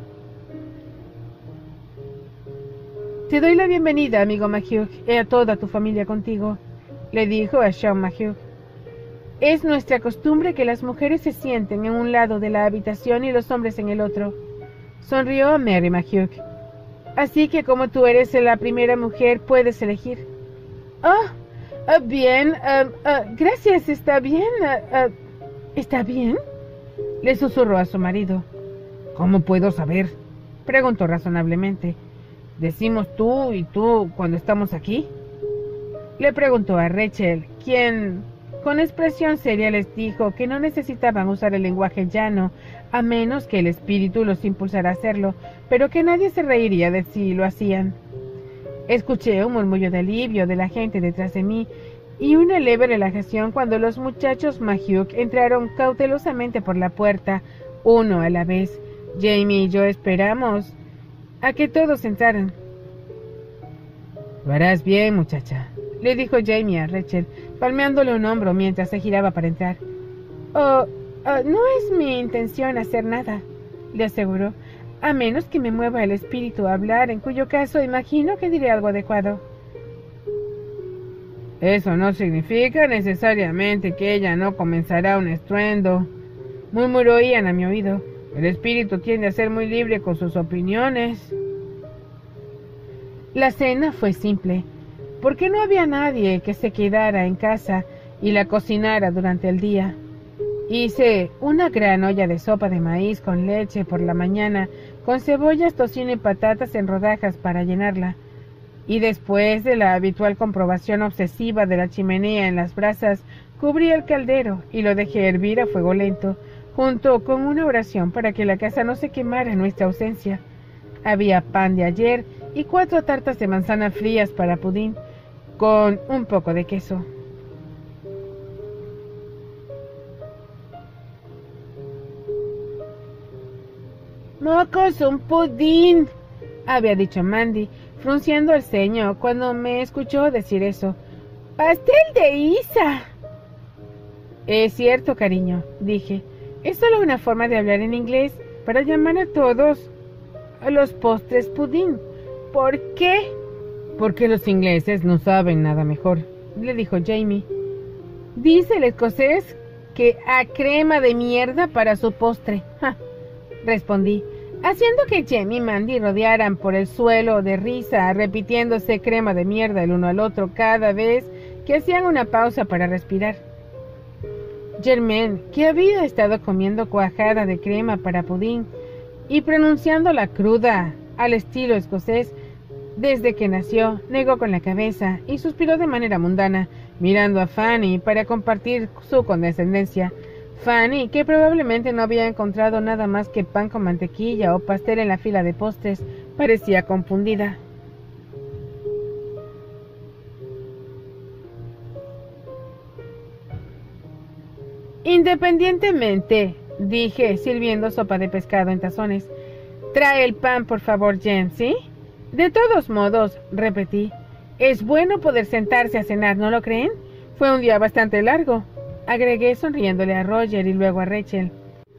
«Te doy la bienvenida, amigo Mahugh, y a toda tu familia contigo», le dijo a Sean Mahugh. «Es nuestra costumbre que las mujeres se sienten en un lado de la habitación y los hombres en el otro». Sonrió a Mary Mahugh. «Así que como tú eres la primera mujer, puedes elegir». «Oh, uh, bien, uh, uh, gracias, está bien. Uh, uh, ¿Está bien?, le susurró a su marido. ¿Cómo puedo saber?, preguntó razonablemente. ¿Decimos tú y tú cuando estamos aquí?, le preguntó a Rachel, quien con expresión seria les dijo que no necesitaban usar el lenguaje llano, a menos que el espíritu los impulsara a hacerlo, pero que nadie se reiría de si lo hacían. Escuché un murmullo de alivio de la gente detrás de mí y una leve relajación cuando los muchachos Mahook entraron cautelosamente por la puerta, uno a la vez. Jamie y yo esperamos a que todos entraran. «Lo harás bien, muchacha», le dijo Jamie a Rachel, palmeándole un hombro mientras se giraba para entrar. «Oh, oh, no es mi intención hacer nada», le aseguró, «a menos que me mueva el espíritu a hablar, en cuyo caso imagino que diré algo adecuado». «Eso no significa necesariamente que ella no comenzará un estruendo», murmuró Ian a mi oído. «El espíritu tiende a ser muy libre con sus opiniones». La cena fue simple, porque no había nadie que se quedara en casa y la cocinara durante el día. Hice una gran olla de sopa de maíz con leche por la mañana, con cebollas, tocino y patatas en rodajas para llenarla. Y después de la habitual comprobación obsesiva de la chimenea en las brasas, cubrí el caldero y lo dejé hervir a fuego lento, junto con una oración para que la casa no se quemara en nuestra ausencia. Había pan de ayer y cuatro tartas de manzana frías para pudín, con un poco de queso. «¡Mocos, un pudín!», había dicho Mandy, frunciendo el ceño cuando me escuchó decir eso. «¡Pastel de Isa!». «Es cierto, cariño», dije. «Es solo una forma de hablar en inglés para llamar a todos a los postres pudín». «¿Por qué?». «Porque los ingleses no saben nada mejor», le dijo Jamie. «Dice el escocés que a crema de mierda para su postre», ja, respondí, haciendo que Jamie y Mandy rodearan por el suelo de risa, repitiéndose crema de mierda el uno al otro cada vez que hacían una pausa para respirar. Germaine, que había estado comiendo cuajada de crema para pudín y pronunciándola cruda al estilo escocés desde que nació, negó con la cabeza y suspiró de manera mundana, mirando a Fanny para compartir su condescendencia. Fanny, que probablemente no había encontrado nada más que pan con mantequilla o pastel en la fila de postres, parecía confundida. «Independientemente», dije, sirviendo sopa de pescado en tazones. «Trae el pan, por favor, Jen, ¿sí? De todos modos», repetí, «es bueno poder sentarse a cenar, ¿no lo creen? Fue un día bastante largo», agregué sonriéndole a Roger y luego a Rachel.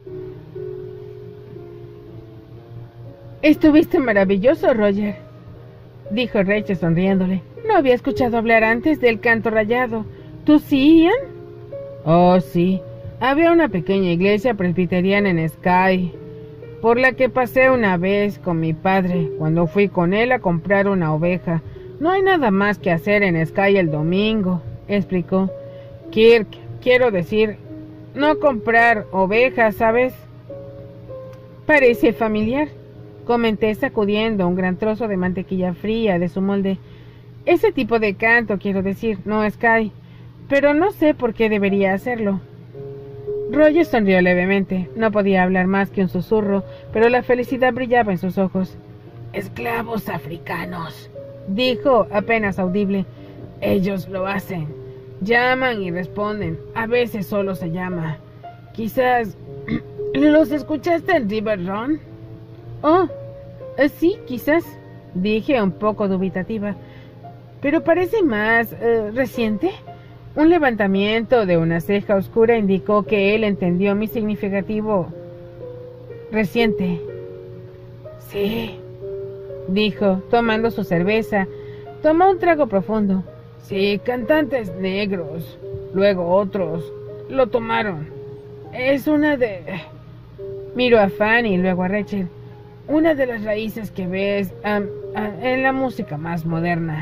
«Estuviste maravilloso, Roger», dijo Rachel sonriéndole. «No había escuchado hablar antes del canto rayado. ¿Tú sí, Ian?» «Oh, sí. Había una pequeña iglesia presbiteriana en Skye, por la que pasé una vez con mi padre cuando fui con él a comprar una oveja. No hay nada más que hacer en Skye el domingo», explicó. «Kirk, quiero decir, no comprar ovejas, ¿sabes?» «Parece familiar», comenté sacudiendo un gran trozo de mantequilla fría de su molde. «Ese tipo de canto, quiero decir, no Skye, pero no sé por qué debería hacerlo». Roger sonrió levemente. No podía hablar más que un susurro, pero la felicidad brillaba en sus ojos. «Esclavos africanos», dijo, apenas audible. «Ellos lo hacen. Llaman y responden. A veces solo se llama. Quizás... ¿los escuchaste en River Run?» «Oh, sí, quizás», dije un poco dubitativa. «Pero parece más... Uh, reciente». Un levantamiento de una ceja oscura indicó que él entendió mi significativo reciente. «Sí», dijo, tomando su cerveza. Tomó un trago profundo. «Sí, cantantes negros. Luego otros lo tomaron. Es una de...» Miró a Fanny y luego a Rachel. «Una de las raíces que ves um, uh, en la música más moderna».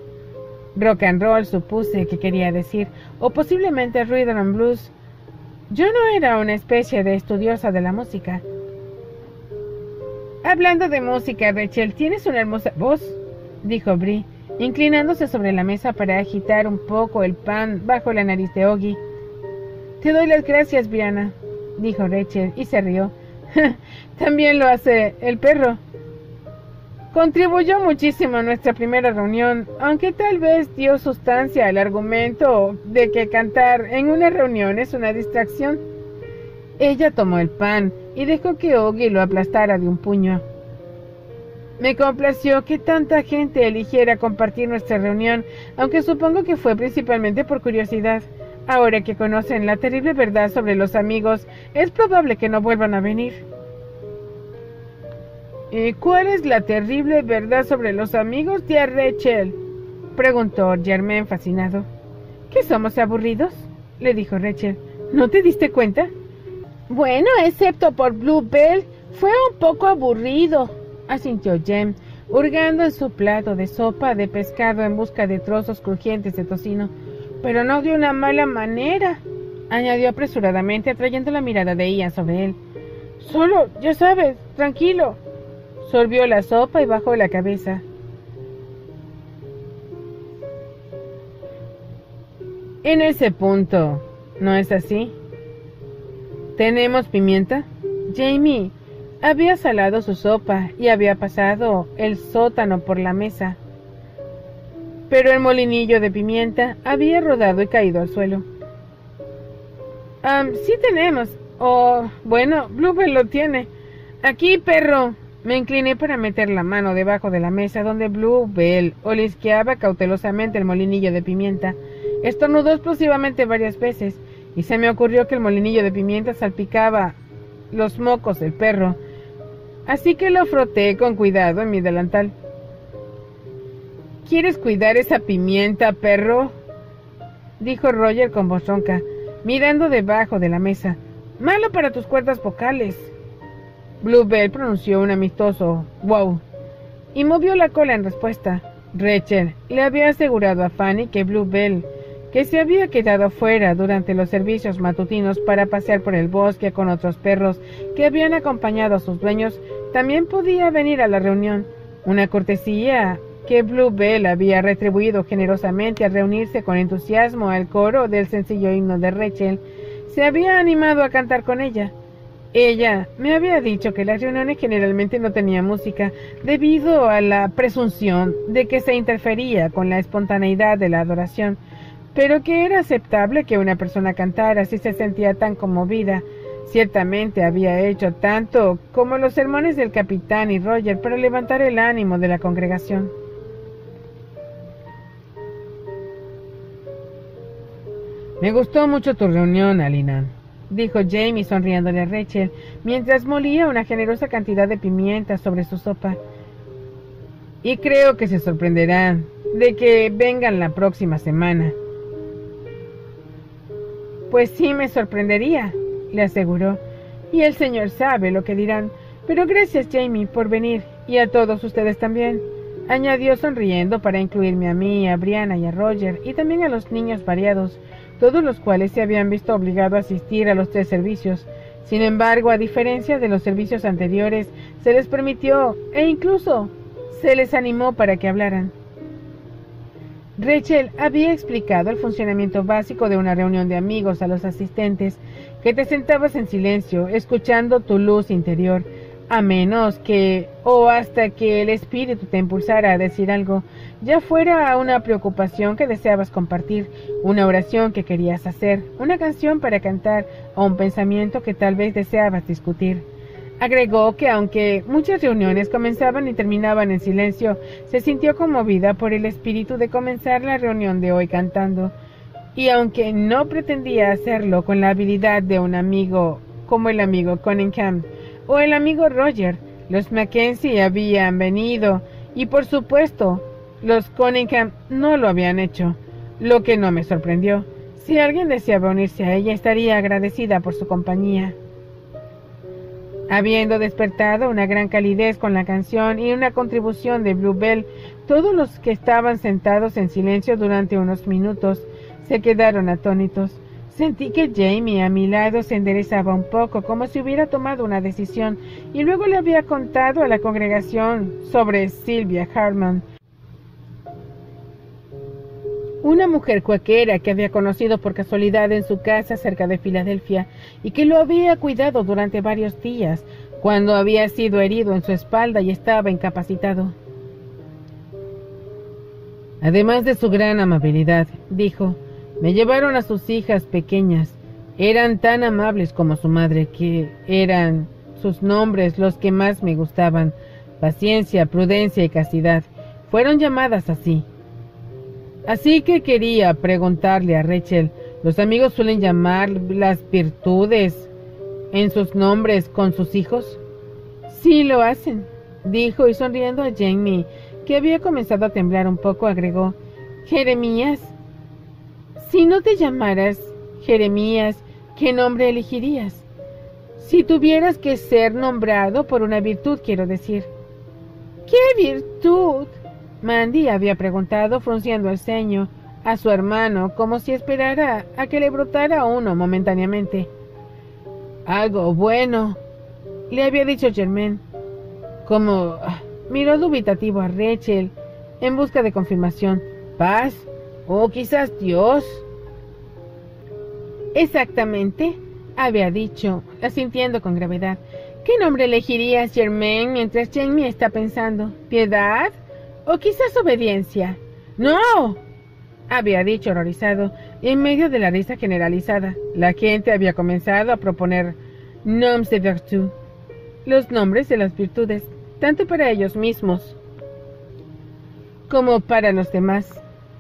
Rock and roll, supuse que quería decir, o posiblemente rhythm and blues. Yo no era una especie de estudiosa de la música. Hablando de música, Rachel, tienes una hermosa voz, dijo Bree, inclinándose sobre la mesa para agitar un poco el pan bajo la nariz de Oggy. Te doy las gracias, Brianna, dijo Rachel, y se rió. También lo hace el perro. Contribuyó muchísimo a nuestra primera reunión, aunque tal vez dio sustancia al argumento de que cantar en una reunión es una distracción. Ella tomó el pan y dejó que Oggy lo aplastara de un puño. Me complació que tanta gente eligiera compartir nuestra reunión, aunque supongo que fue principalmente por curiosidad. Ahora que conocen la terrible verdad sobre los amigos, es probable que no vuelvan a venir. ¿Y cuál es la terrible verdad sobre los amigos, tía Rachel?, preguntó Germain fascinado. ¿Que somos aburridos?, le dijo Rachel. ¿No te diste cuenta? Bueno, excepto por Bluebell, fue un poco aburrido, asintió Jem, hurgando en su plato de sopa de pescado en busca de trozos crujientes de tocino. Pero no de una mala manera, añadió apresuradamente, atrayendo la mirada de Ian sobre él. Solo, ya sabes, tranquilo. Sorbió la sopa y bajó la cabeza. En ese punto, ¿no es así? ¿Tenemos pimienta? Jamie había salado su sopa y había pasado el sótano por la mesa. Pero el molinillo de pimienta había rodado y caído al suelo. Um, sí tenemos. Oh, bueno, Bluebell lo tiene. Aquí, perro. Me incliné para meter la mano debajo de la mesa donde Bluebell olisqueaba cautelosamente el molinillo de pimienta. Estornudó explosivamente varias veces y se me ocurrió que el molinillo de pimienta salpicaba los mocos del perro, así que lo froté con cuidado en mi delantal. ¿Quieres cuidar esa pimienta, perro?, dijo Roger con voz ronca, mirando debajo de la mesa. Malo para tus cuerdas vocales. Bluebell pronunció un amistoso wow y movió la cola en respuesta. Rachel le había asegurado a Fanny que Bluebell, que se había quedado fuera durante los servicios matutinos para pasear por el bosque con otros perros que habían acompañado a sus dueños, también podía venir a la reunión, una cortesía que Bluebell había retribuido generosamente al reunirse con entusiasmo al coro del sencillo himno de Rachel. Se había animado a cantar con ella. Ella me había dicho que las reuniones generalmente no tenían música debido a la presunción de que se interfería con la espontaneidad de la adoración, pero que era aceptable que una persona cantara si se sentía tan conmovida. Ciertamente había hecho tanto como los sermones del capitán y Roger para levantar el ánimo de la congregación. Me gustó mucho tu reunión, Alina, dijo Jamie sonriéndole a Rachel, mientras molía una generosa cantidad de pimienta sobre su sopa. Y creo que se sorprenderán de que vengan la próxima semana. Pues sí me sorprendería, le aseguró, y el señor sabe lo que dirán. Pero gracias, Jamie, por venir, y a todos ustedes también, añadió sonriendo para incluirme a mí, a Brianna y a Roger, y también a los niños variados, todos los cuales se habían visto obligados a asistir a los tres servicios. Sin embargo, a diferencia de los servicios anteriores, se les permitió, e incluso se les animó para que hablaran. Rachel había explicado el funcionamiento básico de una reunión de amigos a los asistentes, que te sentabas en silencio, escuchando tu luz interior, a menos que, o hasta que el espíritu te impulsara a decir algo, ya fuera una preocupación que deseabas compartir, una oración que querías hacer, una canción para cantar, o un pensamiento que tal vez deseabas discutir. Agregó que aunque muchas reuniones comenzaban y terminaban en silencio, se sintió conmovida por el espíritu de comenzar la reunión de hoy cantando, y aunque no pretendía hacerlo con la habilidad de un amigo como el amigo Cunningham o el amigo Roger, los Mackenzie habían venido, y por supuesto, los Cunningham no lo habían hecho, lo que no me sorprendió. Si alguien deseaba unirse a ella, estaría agradecida por su compañía. Habiendo despertado una gran calidez con la canción y una contribución de Bluebell, todos los que estaban sentados en silencio durante unos minutos se quedaron atónitos. Sentí que Jamie a mi lado se enderezaba un poco, como si hubiera tomado una decisión, y luego le había contado a la congregación sobre Sylvia Hartman, una mujer cuáquera que había conocido por casualidad en su casa cerca de Filadelfia y que lo había cuidado durante varios días, cuando había sido herido en su espalda y estaba incapacitado. Además de su gran amabilidad, dijo, me llevaron a sus hijas pequeñas. Eran tan amables como su madre, que eran sus nombres los que más me gustaban. Paciencia, prudencia y castidad. Fueron llamadas así. Así que quería preguntarle a Rachel, ¿los amigos suelen llamar las virtudes en sus nombres con sus hijos? Sí, lo hacen, dijo, y sonriendo a Jamie, que había comenzado a temblar un poco, agregó, Jeremías. Si no te llamaras Jeremías, ¿qué nombre elegirías? Si tuvieras que ser nombrado por una virtud, quiero decir. ¿Qué virtud? Mandy había preguntado, frunciendo el ceño a su hermano, como si esperara a que le brotara uno momentáneamente. Algo bueno, le había dicho Germaine, como miró dubitativo a Rachel en busca de confirmación. ¿Paz? ¿O quizás Dios? Exactamente, había dicho, asintiendo con gravedad. ¿Qué nombre elegirías, Germaine, mientras Jamie está pensando? ¿Piedad? ¿O quizás obediencia? ¡No!, había dicho horrorizado, en medio de la risa generalizada. La gente había comenzado a proponer noms de vertu, los nombres de las virtudes, tanto para ellos mismos como para los demás,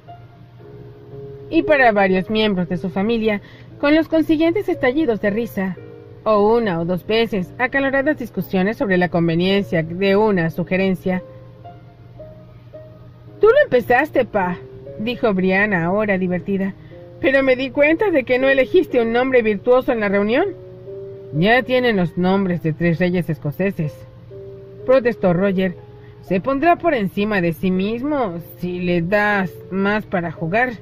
y para varios miembros de su familia, con los consiguientes estallidos de risa, o una o dos veces acaloradas discusiones sobre la conveniencia de una sugerencia. Tú lo empezaste, pa, dijo Brianna, ahora divertida, pero me di cuenta de que no elegiste un nombre virtuoso en la reunión. Ya tienen los nombres de tres reyes escoceses, protestó Roger. Se pondrá por encima de sí mismo si le das más para jugar.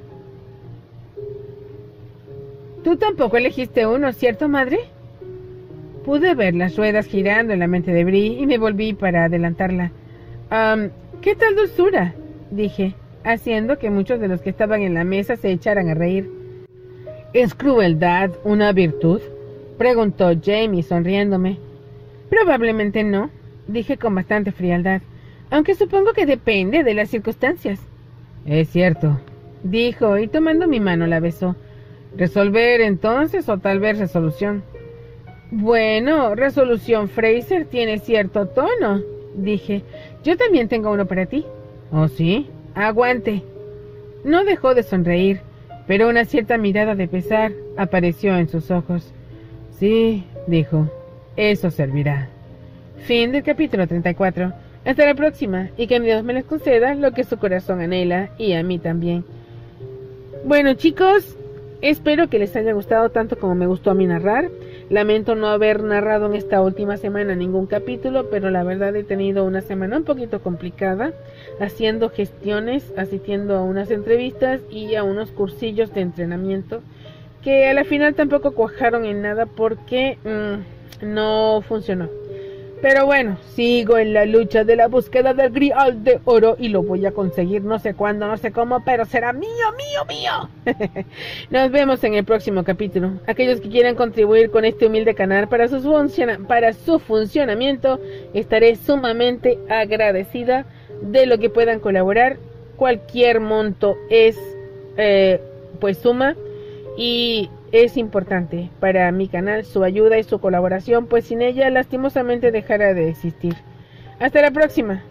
Tú tampoco elegiste uno, ¿cierto, madre? Pude ver las ruedas girando en la mente de Bri y me volví para adelantarla. Um, ¿Qué tal dulzura?, dije, haciendo que muchos de los que estaban en la mesa se echaran a reír. ¿Es crueldad una virtud?, preguntó Jamie sonriéndome. Probablemente no, dije con bastante frialdad, aunque supongo que depende de las circunstancias. Es cierto, dijo, y tomando mi mano la besó. ¿Resolver entonces o tal vez resolución? Bueno, resolución Fraser tiene cierto tono, dije. Yo también tengo uno para ti. ¿Oh, sí? Aguante. No dejó de sonreír, pero una cierta mirada de pesar apareció en sus ojos. Sí, dijo, eso servirá. Fin del capítulo treinta y cuatro. Hasta la próxima, y que Dios me les conceda lo que su corazón anhela, y a mí también. Bueno, chicos, espero que les haya gustado tanto como me gustó a mí narrar. Lamento no haber narrado en esta última semana ningún capítulo, pero la verdad he tenido una semana un poquito complicada, haciendo gestiones, asistiendo a unas entrevistas y a unos cursillos de entrenamiento, que a la final tampoco cuajaron en nada porque mmm, no funcionó. Pero bueno, sigo en la lucha de la búsqueda del grial de oro y lo voy a conseguir, no sé cuándo, no sé cómo, pero será mío, mío, mío. Nos vemos en el próximo capítulo. Aquellos que quieran contribuir con este humilde canal para su, funciona para su funcionamiento, estaré sumamente agradecida de lo que puedan colaborar. Cualquier monto es, eh, pues suma, y es importante para mi canal su ayuda y su colaboración, pues sin ella lastimosamente dejará de existir. Hasta la próxima.